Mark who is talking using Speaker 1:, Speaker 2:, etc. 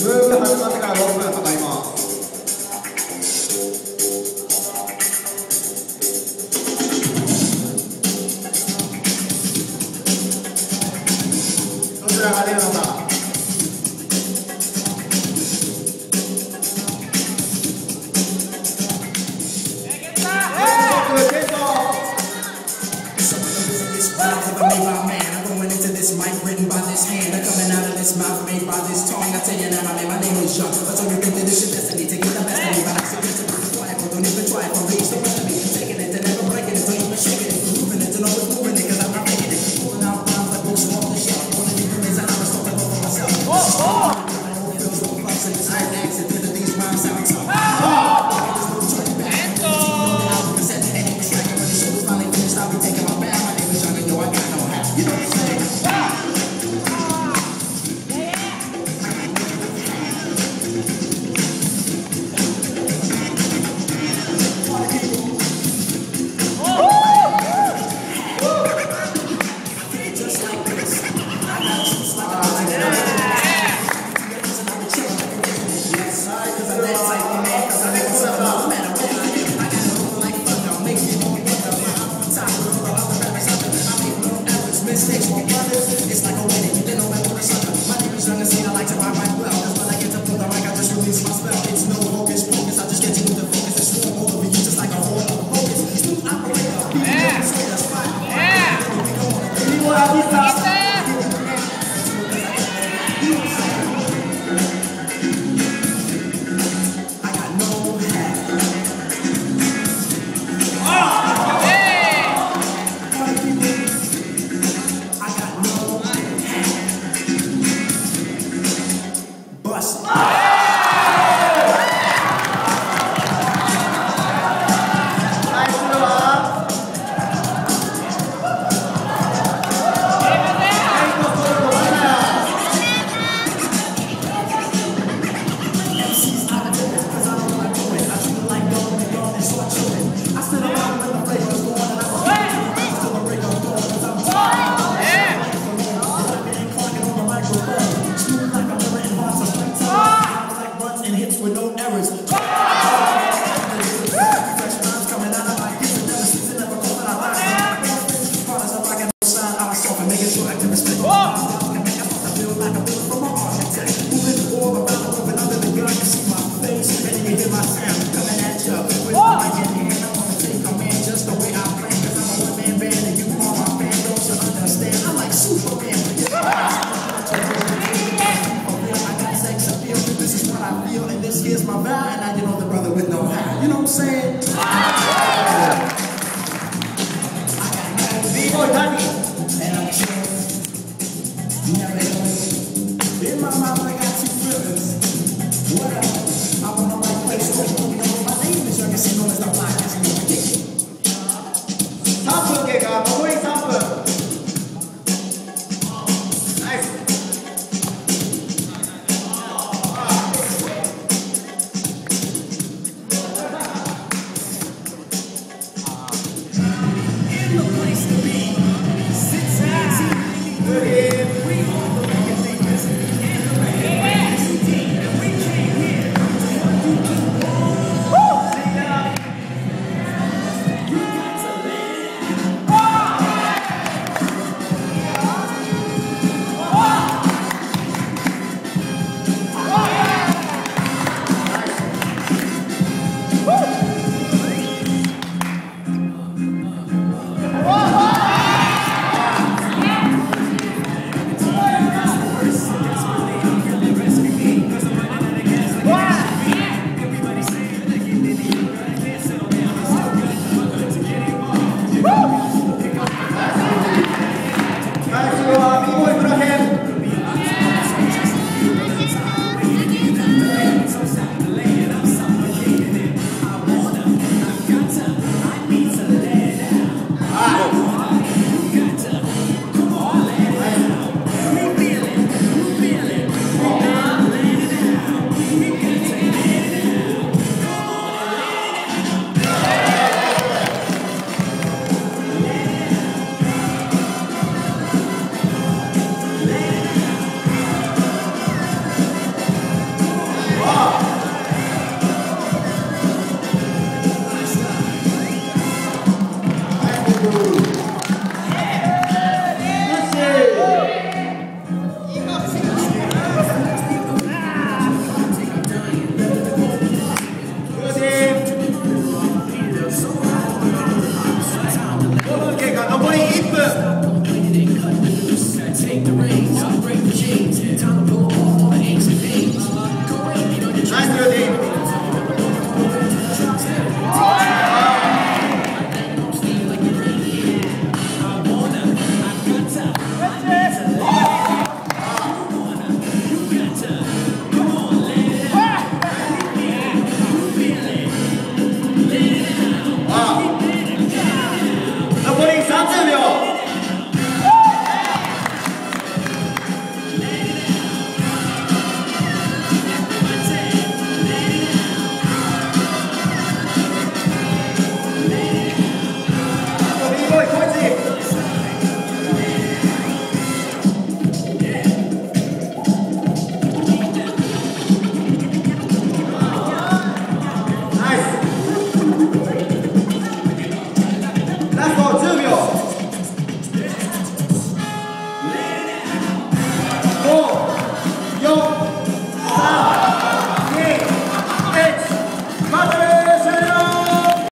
Speaker 1: ーブ始まってから6分かかります。どちらが出るのか。
Speaker 2: Mouth made by this tongue. I tell you now, my name is John. But don't you think that this is destiny to get the best of me? But I suggest to be quiet, but don't even try it. From reach the rest of me, taking it and never breaking it, don't even shaking it, moving it, and always moving it, 'cause I'm not making it. Pulling out rhymes like books off the shelf. One of the things that I was talking about for myself. I don't feel so fucks in this iron accident that these rhymes sound tough. There's no turning back. Cassette and any track, and when the show is finally finished, I'll be taking my bow. My name is John, and yo, I got no hat. You know what I'm saying? It's like a wedding, you know I want a sucker. My name is Young and I like to rhyme right well. Cause when I get to put the mic, I just release my spell. It's no hocus pocus, I just get you with the focus and swarm over you just like a whole lot of focus. Smooth operator, people don't say that's right.